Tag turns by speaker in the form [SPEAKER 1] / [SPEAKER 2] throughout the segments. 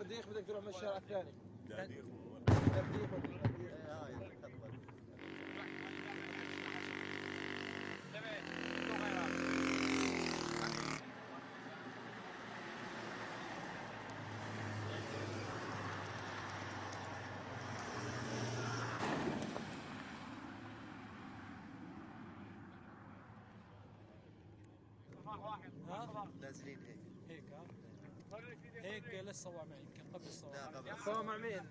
[SPEAKER 1] درديخ بدك تروح من الشارع الثاني.
[SPEAKER 2] درديخ
[SPEAKER 3] ها؟
[SPEAKER 4] نازلين
[SPEAKER 3] هيك ها؟ هيك لسه معي يمكن قبل الصوامع.
[SPEAKER 4] لا قبل
[SPEAKER 1] الصوامع مين؟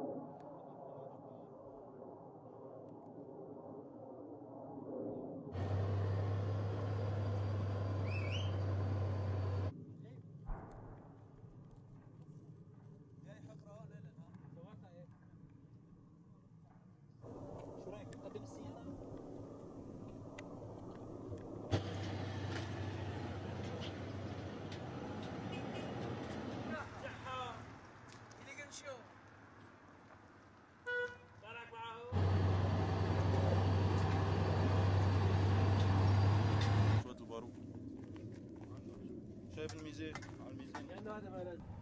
[SPEAKER 3] شو رايك نقدم السيارة؟
[SPEAKER 2] شوية البارود. شايف الميزان على الميزان
[SPEAKER 1] لانه هذا ما لازم